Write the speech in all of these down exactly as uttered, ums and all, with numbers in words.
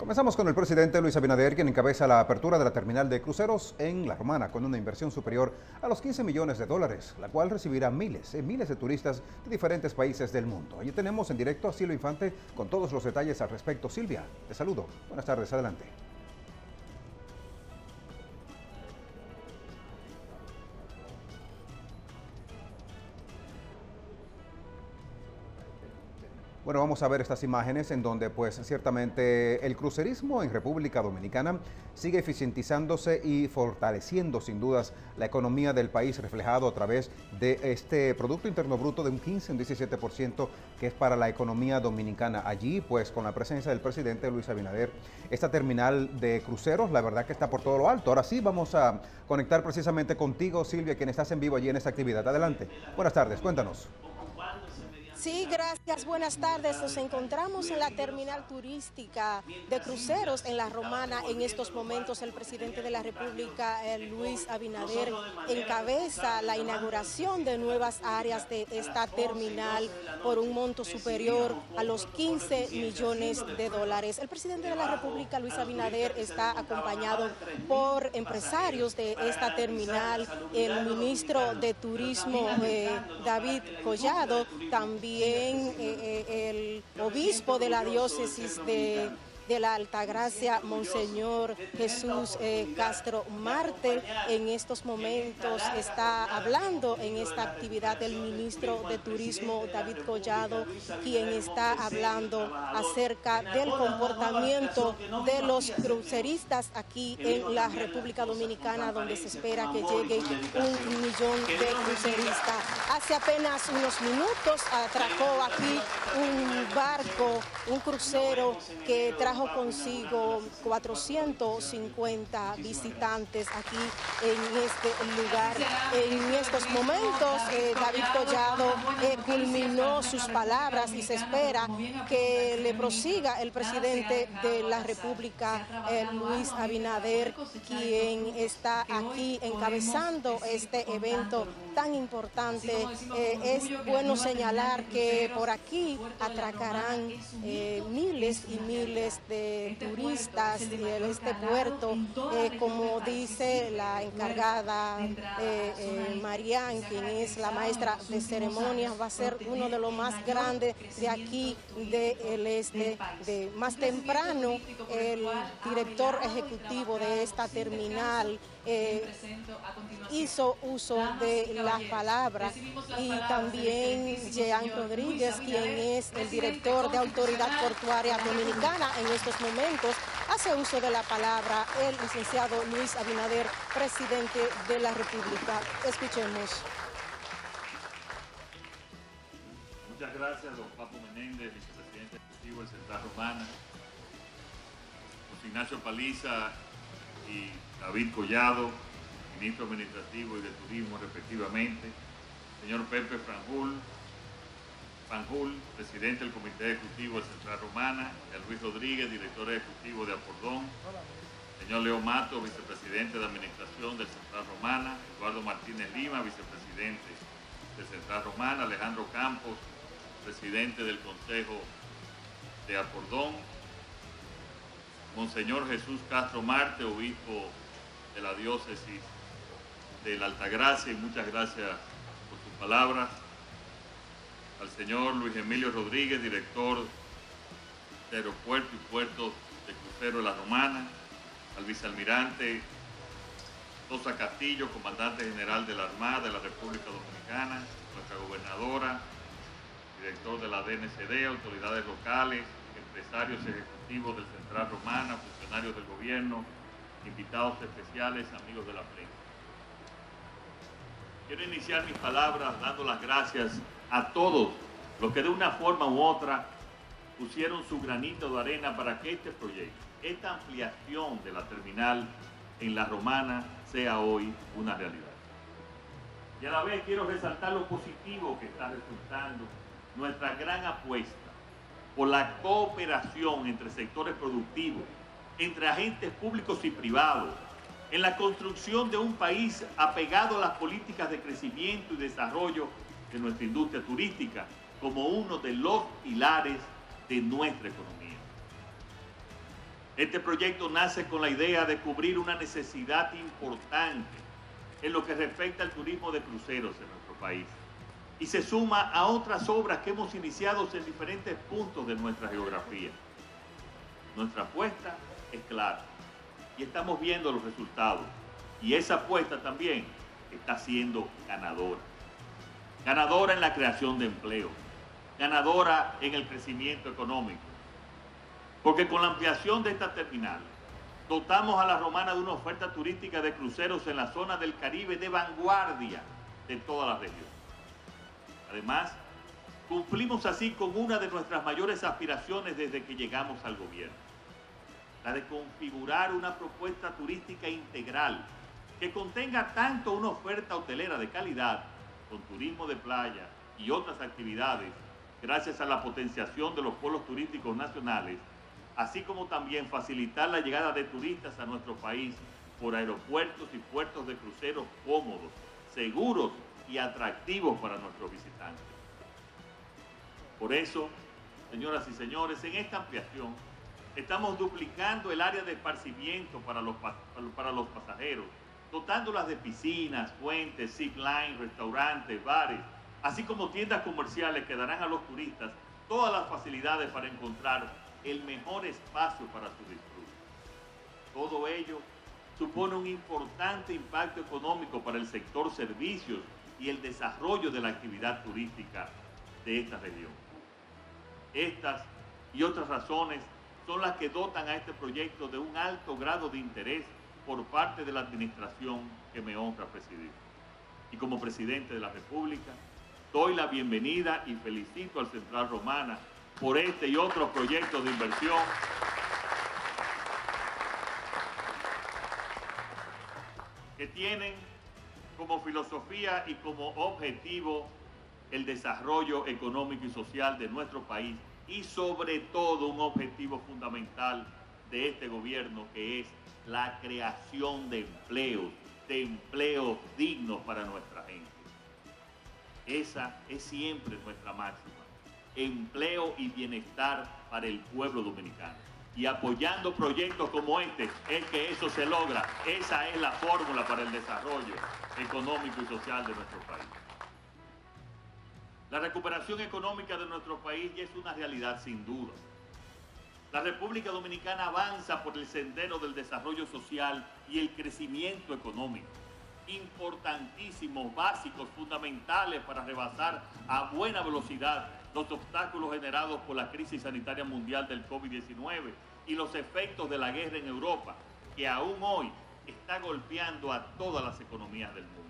Comenzamos con el presidente Luis Abinader, quien encabeza la apertura de la terminal de cruceros en La Romana, con una inversión superior a los quince millones de dólares, la cual recibirá miles y miles de turistas de diferentes países del mundo. Allí tenemos en directo a Silvia Infante con todos los detalles al respecto. Silvia, te saludo. Buenas tardes, adelante. Bueno, vamos a ver estas imágenes en donde pues ciertamente el crucerismo en República Dominicana sigue eficientizándose y fortaleciendo sin dudas la economía del país, reflejado a través de este Producto Interno Bruto de un quince, un diecisiete por ciento que es para la economía dominicana. Allí pues con la presencia del presidente Luis Abinader, esta terminal de cruceros la verdad que está por todo lo alto. Ahora sí vamos a conectar precisamente contigo, Silvia, quien estás en vivo allí en esta actividad. Adelante. Buenas tardes, cuéntanos. Sí, gracias. Buenas tardes. Nos encontramos en la terminal turística de cruceros en La Romana. En estos momentos el presidente de la República, Luis Abinader, encabeza la inauguración de nuevas áreas de esta terminal por un monto superior a los quince millones de dólares. El presidente de la República, Luis Abinader, está acompañado por empresarios de esta terminal, el ministro de Turismo, eh, David Collado, también También eh, eh, el obispo de la diócesis de, de la Altagracia, Monseñor Jesús eh, Castro Marte. En estos momentos está hablando en esta actividad el ministro de Turismo, David Collado, quien está hablando acerca del comportamiento de los cruceristas aquí en la República Dominicana, donde se espera que llegue un millón de cruceristas. Hace apenas unos minutos atracó aquí un barco, un crucero que trajo consigo cuatrocientos cincuenta visitantes aquí en este lugar. En estos momentos eh, David Collado eh, culminó sus palabras y se espera que le prosiga el presidente de la República, eh, Luis Abinader, quien está aquí encabezando este evento tan importante. Eh, es bueno señalar que por aquí atracarán eh, miles y miles de turistas en este puerto, eh, como dice la encargada eh, eh, Marian, quien es la maestra de ceremonias, va a ser uno de los más grandes de aquí del este. De más temprano, el director ejecutivo de esta terminal eh, hizo uso de la palabra, y también Jean Rodríguez, quien es el director de Autoridad Portuaria Dominicana en estos momentos, hace uso de la palabra el licenciado Luis Abinader, presidente de la República. Escuchemos. Muchas gracias, don Papo Menéndez, vicepresidente ejecutivo del Central Romana, José Ignacio Paliza y David Collado, ministro administrativo y de turismo respectivamente, señor Pepe Franjul, Fanjul, presidente del Comité Ejecutivo de Central Romana, y Luis Rodríguez, director ejecutivo de Apordón, señor Leo Mato, vicepresidente de Administración del Central Romana, Eduardo Martínez Lima, vicepresidente de Central Romana, Alejandro Campos, presidente del Consejo de Apordón, Monseñor Jesús Castro Marte, obispo de la diócesis de la Altagracia, y muchas gracias por sus palabras. Al señor Luis Emilio Rodríguez, director de Aeropuerto y Puertos de Crucero de La Romana, al vicealmirante Sosa Castillo, comandante general de la Armada de la República Dominicana, nuestra gobernadora, director de la D N C D, autoridades locales, empresarios ejecutivos del Central Romana, funcionarios del gobierno, invitados especiales, amigos de la prensa. Quiero iniciar mis palabras dando las gracias a todos los que de una forma u otra pusieron su granito de arena para que este proyecto, esta ampliación de la terminal en La Romana, sea hoy una realidad. Y a la vez quiero resaltar lo positivo que está resultando nuestra gran apuesta por la cooperación entre sectores productivos, entre agentes públicos y privados, en la construcción de un país apegado a las políticas de crecimiento y desarrollo de nuestra industria turística como uno de los pilares de nuestra economía. Este proyecto nace con la idea de cubrir una necesidad importante en lo que respecta al turismo de cruceros en nuestro país y se suma a otras obras que hemos iniciado en diferentes puntos de nuestra geografía. Nuestra apuesta es clara y estamos viendo los resultados, y esa apuesta también está siendo ganadora. Ganadora en la creación de empleo, ganadora en el crecimiento económico, porque con la ampliación de esta terminal dotamos a La Romana de una oferta turística de cruceros en la zona del Caribe de vanguardia de toda la región. Además, cumplimos así con una de nuestras mayores aspiraciones desde que llegamos al gobierno, la de configurar una propuesta turística integral que contenga tanto una oferta hotelera de calidad, con turismo de playa y otras actividades, gracias a la potenciación de los polos turísticos nacionales, así como también facilitar la llegada de turistas a nuestro país por aeropuertos y puertos de cruceros cómodos, seguros y atractivos para nuestros visitantes. Por eso, señoras y señores, en esta ampliación estamos duplicando el área de esparcimiento para los, para los pasajeros, dotándolas de piscinas, fuentes, zipline, restaurantes, bares, así como tiendas comerciales que darán a los turistas todas las facilidades para encontrar el mejor espacio para su disfrute. Todo ello supone un importante impacto económico para el sector servicios y el desarrollo de la actividad turística de esta región. Estas y otras razones son las que dotan a este proyecto de un alto grado de interés por parte de la administración que me honra presidir. Y como presidente de la República, doy la bienvenida y felicito al Central Romana por este y otros proyectos de inversión que tienen como filosofía y como objetivo el desarrollo económico y social de nuestro país y sobre todo un objetivo fundamental de este gobierno, que es la creación de empleos, de empleos dignos para nuestra gente. Esa es siempre nuestra máxima: empleo y bienestar para el pueblo dominicano. Y apoyando proyectos como este es que eso se logra. Esa es la fórmula para el desarrollo económico y social de nuestro país. La recuperación económica de nuestro país ya es una realidad sin duda. La República Dominicana avanza por el sendero del desarrollo social y el crecimiento económico, importantísimos, básicos, fundamentales para rebasar a buena velocidad los obstáculos generados por la crisis sanitaria mundial del COVID diecinueve y los efectos de la guerra en Europa, que aún hoy está golpeando a todas las economías del mundo.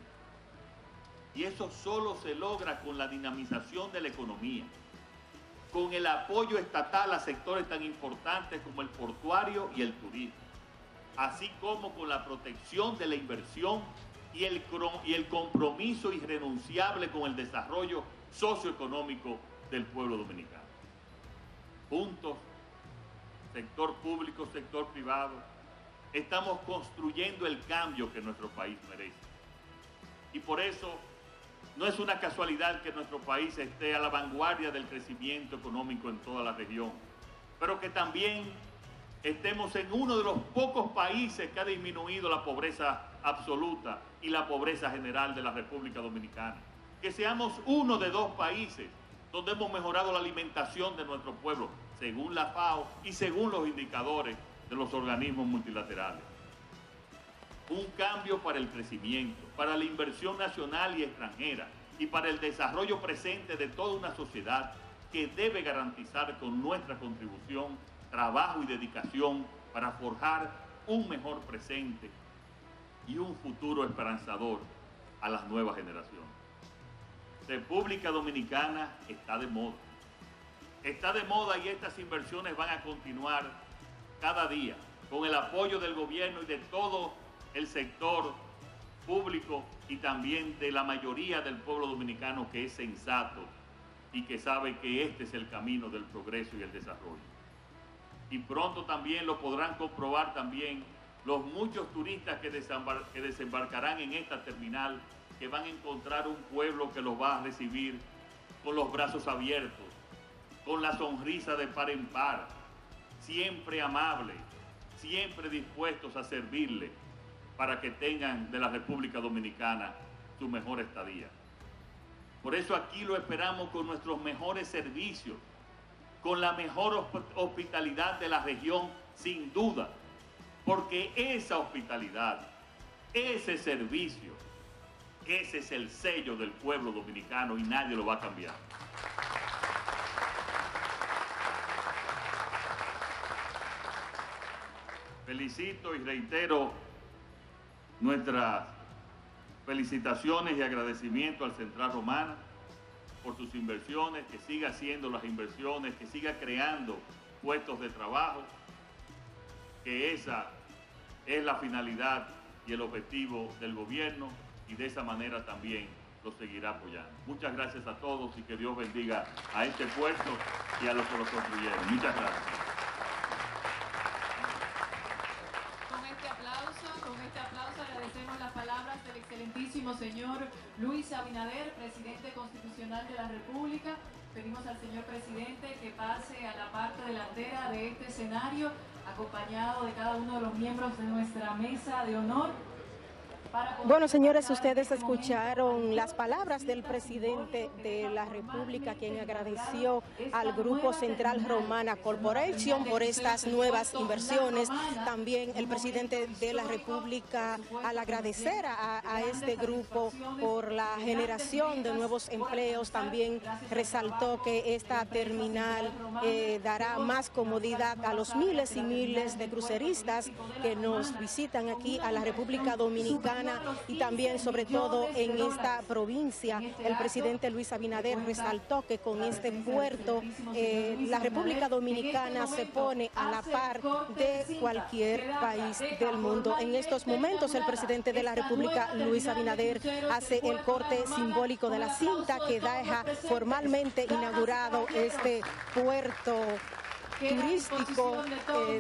Y eso solo se logra con la dinamización de la economía, con el apoyo estatal a sectores tan importantes como el portuario y el turismo, así como con la protección de la inversión y el, y el compromiso irrenunciable con el desarrollo socioeconómico del pueblo dominicano. Juntos, sector público, sector privado, estamos construyendo el cambio que nuestro país merece. Y por eso no es una casualidad que nuestro país esté a la vanguardia del crecimiento económico en toda la región, pero que también estemos en uno de los pocos países que ha disminuido la pobreza absoluta y la pobreza general de la República Dominicana. Que seamos uno de dos países donde hemos mejorado la alimentación de nuestro pueblo, según la FAO y según los indicadores de los organismos multilaterales. Un cambio para el crecimiento, para la inversión nacional y extranjera y para el desarrollo presente de toda una sociedad que debe garantizar con nuestra contribución trabajo y dedicación para forjar un mejor presente y un futuro esperanzador a las nuevas generaciones. República Dominicana está de moda. Está de moda y estas inversiones van a continuar cada día con el apoyo del gobierno y de todo el sector público y también de la mayoría del pueblo dominicano, que es sensato y que sabe que este es el camino del progreso y el desarrollo. Y pronto también lo podrán comprobar también los muchos turistas que, desembar que desembarcarán en esta terminal, que van a encontrar un pueblo que los va a recibir con los brazos abiertos, con la sonrisa de par en par, siempre amable, siempre dispuestos a servirle para que tengan de la República Dominicana su mejor estadía. Por eso aquí lo esperamos con nuestros mejores servicios, con la mejor hospitalidad de la región, sin duda, porque esa hospitalidad, ese servicio, ese es el sello del pueblo dominicano y nadie lo va a cambiar. Felicito y reitero nuestras felicitaciones y agradecimiento al Central Romana por sus inversiones, que siga haciendo las inversiones, que siga creando puestos de trabajo, que esa es la finalidad y el objetivo del gobierno y de esa manera también lo seguirá apoyando. Muchas gracias a todos y que Dios bendiga a este puerto y a los que lo construyeron. Muchas gracias. Con este aplauso agradecemos las palabras del excelentísimo señor Luis Abinader, presidente constitucional de la República. Pedimos al señor presidente que pase a la parte delantera de este escenario, acompañado de cada uno de los miembros de nuestra mesa de honor. Bueno, señores, ustedes escucharon las palabras del presidente de la República, quien agradeció al Grupo Central Romana Corporation por estas nuevas inversiones. También el presidente de la República, al agradecer a, a este grupo por la generación de nuevos empleos, también resaltó que esta terminal eh, dará más comodidad a los miles y miles de cruceristas que nos visitan aquí a la República Dominicana. Y también, sobre todo, en esta provincia, el presidente Luis Abinader resaltó que con este puerto eh, la República Dominicana se pone a la par de cualquier país del mundo. En estos momentos, el presidente de la República, Luis Abinader, hace el corte simbólico de la cinta que deja formalmente inaugurado este puerto turístico eh,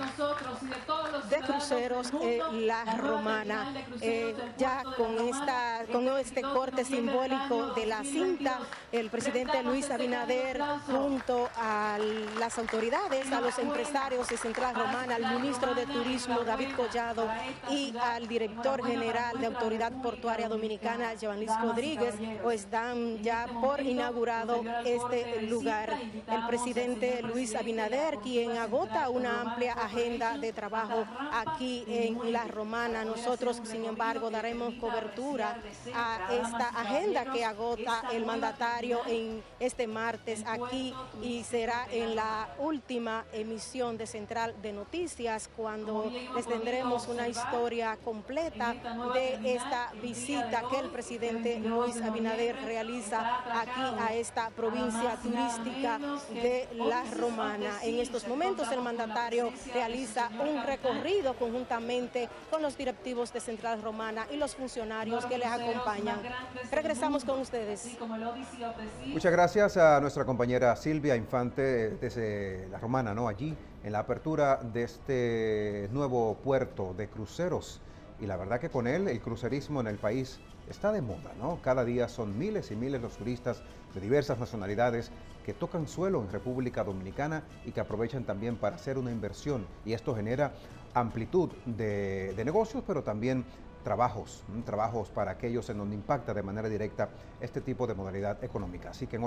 de cruceros eh, La Romana. Eh, ya con esta con este corte simbólico de la cinta, el presidente Luis Abinader, junto a las autoridades, a los empresarios de Central Romana, al ministro de Turismo David Collado y al director general de Autoridad Portuaria Dominicana, Giovanlis Rodríguez, pues dan ya por inaugurado este lugar. El presidente Luis Abinader, quien agota una amplia agenda de trabajo aquí en La Romana. Nosotros, sin embargo, daremos cobertura a esta agenda que agota el mandatario en este martes aquí, y será en la última emisión de Central de Noticias cuando les tendremos una historia completa de esta visita que el presidente Luis Abinader realiza aquí a esta provincia turística de La Romana. En estos momentos el mandatario realiza un recorrido conjuntamente con los directivos de Central Romana y los funcionarios que les acompañan. Regresamos con ustedes. Muchas gracias a nuestra compañera Silvia Infante desde La Romana, ¿no? Allí en la apertura de este nuevo puerto de cruceros. Y la verdad que con él el crucerismo en el país está de moda, ¿no? Cada día son miles y miles los turistas de diversas nacionalidades que tocan suelo en República Dominicana y que aprovechan también para hacer una inversión. Y esto genera amplitud de, de negocios, pero también trabajos, trabajos para aquellos en donde impacta de manera directa este tipo de modalidad económica. Así que en